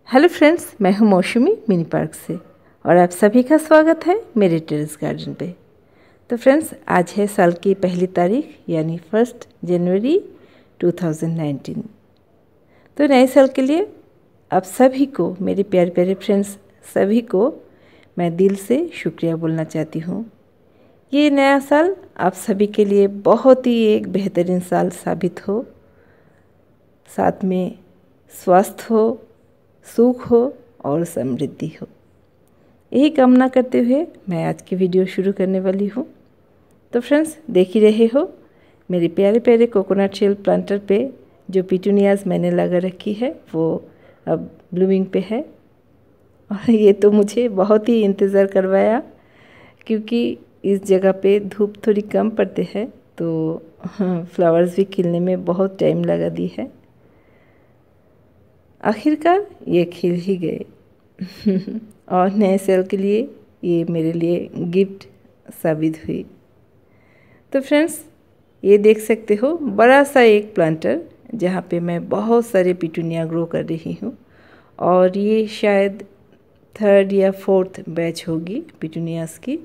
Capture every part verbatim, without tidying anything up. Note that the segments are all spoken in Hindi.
हेलो फ्रेंड्स, मैं हूं मौसमी मिनी पार्क से और आप सभी का स्वागत है मेरे टेरेस गार्डन पे। तो फ्रेंड्स, आज है साल की पहली तारीख यानी फर्स्ट जनवरी दो हज़ार उन्नीस। तो नए साल के लिए आप सभी को, मेरे प्यारे प्यारे फ्रेंड्स सभी को मैं दिल से शुक्रिया बोलना चाहती हूँ। ये नया साल आप सभी के लिए बहुत ही एक बेहतरीन साल साबित हो, साथ में स्वस्थ हो, सुख हो और समृद्धि हो। यही कामना करते हुए मैं आज की वीडियो शुरू करने वाली हूँ। तो फ्रेंड्स, देख ही रहे हो मेरे प्यारे प्यारे कोकोनट शेल प्लांटर पे जो पिटूनियाज मैंने लगा रखी है वो अब ब्लूमिंग पे है। और ये तो मुझे बहुत ही इंतज़ार करवाया, क्योंकि इस जगह पे धूप थोड़ी कम पड़ते हैं तो हाँ, फ्लावर्स भी खिलने में बहुत टाइम लगा दी है। आखिरकार ये खिल ही गए और नए साल के लिए ये मेरे लिए गिफ्ट साबित हुई। तो फ्रेंड्स, ये देख सकते हो बड़ा सा एक प्लांटर जहाँ पे मैं बहुत सारे पिटूनिया ग्रो कर रही हूँ, और ये शायद थर्ड या फोर्थ बैच होगी पिटूनियास की।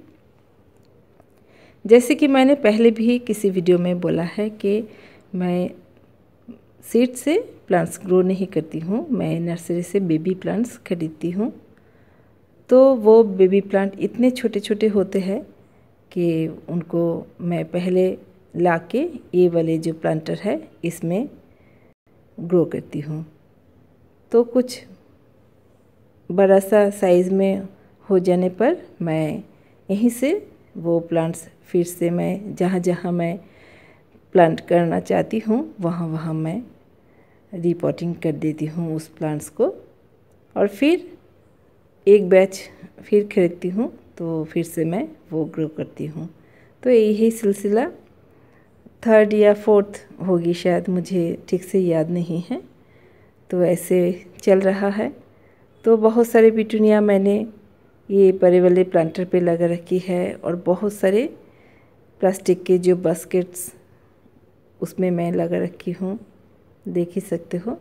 जैसे कि मैंने पहले भी किसी वीडियो में बोला है कि मैं सीड से प्लांट्स ग्रो नहीं करती हूँ, मैं नर्सरी से बेबी प्लांट्स खरीदती हूँ। तो वो बेबी प्लांट इतने छोटे छोटे होते हैं कि उनको मैं पहले लाके ये वाले जो प्लांटर है इसमें ग्रो करती हूँ। तो कुछ बड़ा सा साइज़ में हो जाने पर मैं यहीं से वो प्लांट्स फिर से मैं जहाँ जहाँ मैं प्लांट करना चाहती हूँ वहाँ वहाँ मैं रीपॉटिंग कर देती हूँ उस प्लांट्स को, और फिर एक बैच फिर खरीदती हूँ तो फिर से मैं वो ग्रो करती हूँ। तो यही सिलसिला थर्ड या फोर्थ होगी शायद, मुझे ठीक से याद नहीं है। तो ऐसे चल रहा है। तो बहुत सारे पिटूनिया मैंने ये बड़े वाले प्लांटर पे लगा रखी है, और बहुत सारे प्लास्टिक के जो बास्केट्स उसमें मैं लगा रखी हूँ, देख ही सकते हो।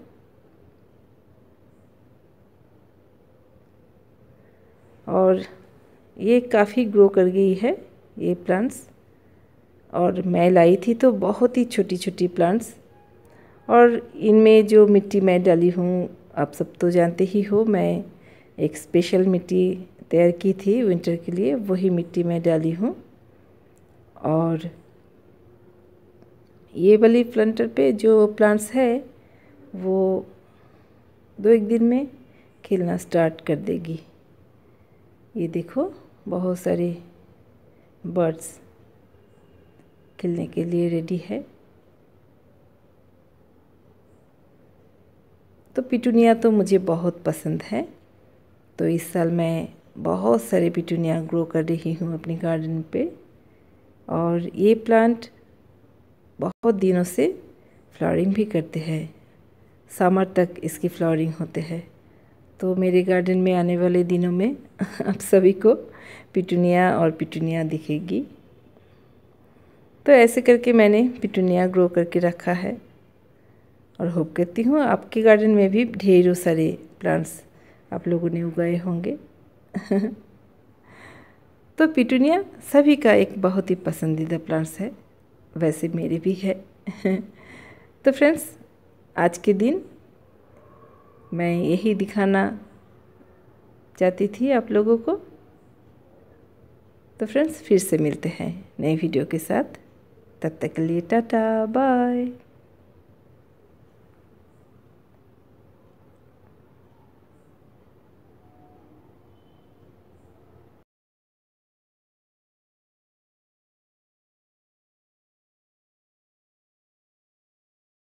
और ये काफ़ी ग्रो कर गई है ये प्लांट्स, और मैं लाई थी तो बहुत ही छोटी छोटी प्लांट्स। और इनमें जो मिट्टी मैं डाली हूँ आप सब तो जानते ही हो, मैं एक स्पेशल मिट्टी तैयार की थी विंटर के लिए, वही मिट्टी मैं डाली हूँ। और ये वाली प्लांटर पे जो प्लांट्स है वो दो एक दिन में खिलना स्टार्ट कर देगी। ये देखो बहुत सारे बर्ड्स खिलने के लिए रेडी है। तो पिटूनिया तो मुझे बहुत पसंद है, तो इस साल मैं बहुत सारे पिटूनिया ग्रो कर रही हूँ अपनी गार्डन पे। और ये प्लांट बहुत दिनों से फ्लावरिंग भी करते हैं, समर तक इसकी फ्लावरिंग होते हैं। तो मेरे गार्डन में आने वाले दिनों में आप सभी को पिटूनिया और पिटूनिया दिखेगी। तो ऐसे करके मैंने पिटूनिया ग्रो करके रखा है, और होप करती हूँ आपके गार्डन में भी ढेरों सारे प्लांट्स आप लोगों ने उगाए होंगे। तो पिटूनिया सभी का एक बहुत ही पसंदीदा प्लांट्स है, वैसे मेरे भी है। तो फ्रेंड्स, आज के दिन मैं यही दिखाना चाहती थी आप लोगों को। तो फ्रेंड्स, फिर से मिलते हैं नई वीडियो के साथ। तब तक के लिए टाटा बाय।